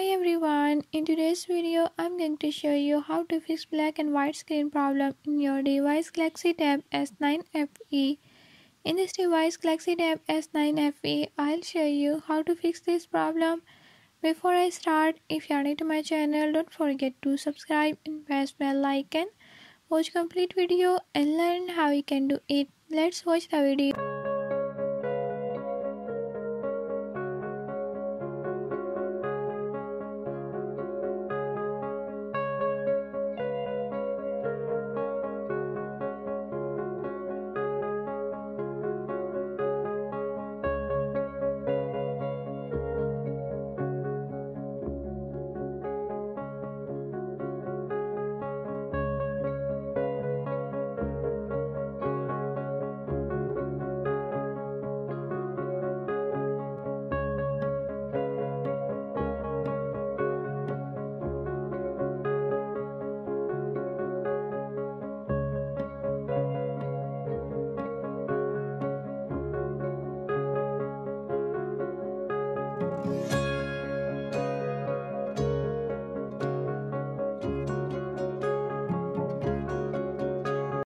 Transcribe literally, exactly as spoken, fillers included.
Hi everyone, in today's video I'm going to show you how to fix black and white screen problem in your device Galaxy Tab S nine F E. In this device Galaxy Tab S nine F E, I'll show you how to fix this problem. Before I start, if you are new to my channel, don't forget to subscribe and press bell icon. Watch complete video and learn how you can do it. Let's watch the video.